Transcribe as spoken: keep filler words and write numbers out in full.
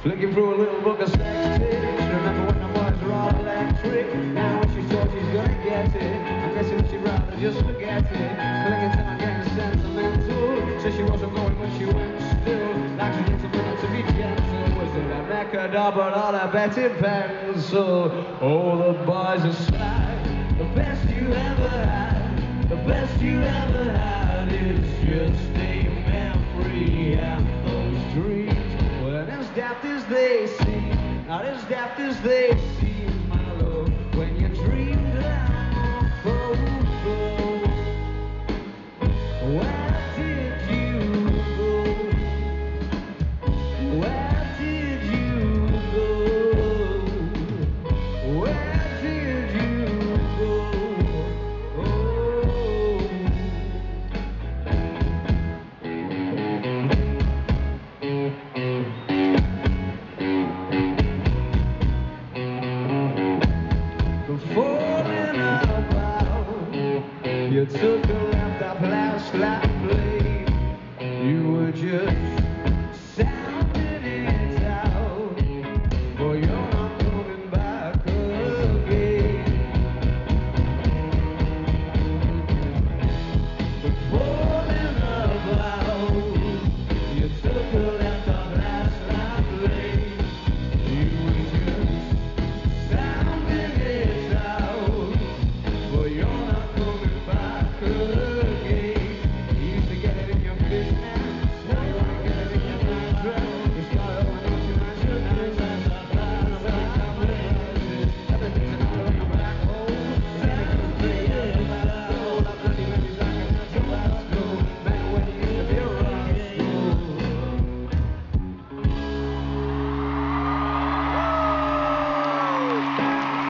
Flicking through a little book of sex tips. Remember when I was raw electric? Now when she thought she's gonna get it, I'm guessing she'd rather just forget it. Clinging to my getting sentimental. Said she wasn't going, but she went still. Like she needs a minute to be gentle. Was it a Mecca double or a Betty pencil? Oh, the boys are slag. The best you ever had. The best you ever had is just a memory and those dreams. As daft as they seem, not as daft as they seem, my love, when you dreamed I'm over. Where did you go? Where did you go? Where did you go? Falling about, you took a left up last night.